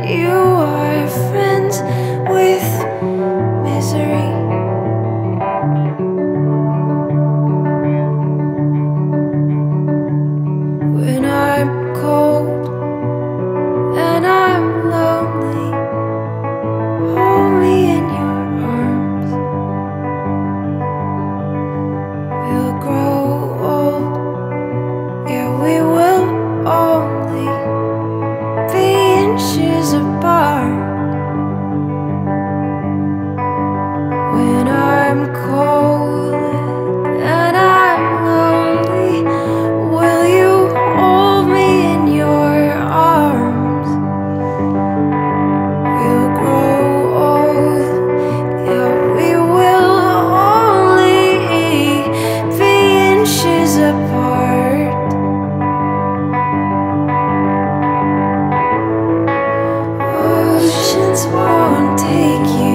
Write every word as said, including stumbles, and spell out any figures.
you are friends with misery. When I'm cold and I'm lonely, hold me in your arms. We'll grow old, yeah, we will only be inches apart. When I'm cold and I'm lonely, will you hold me in your arms? We'll grow old, yeah, we will only be inches apart. Oceans won't take you